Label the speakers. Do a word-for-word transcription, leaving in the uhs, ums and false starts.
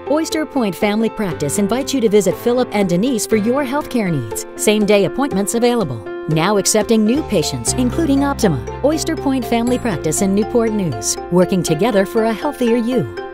Speaker 1: Oyster Point Family Practice invites you to visit Philip and Denise for your healthcare needs. Same-day appointments available. Now accepting new patients, including Optima. Oyster Point Family Practice in Newport News. Working together for a healthier you.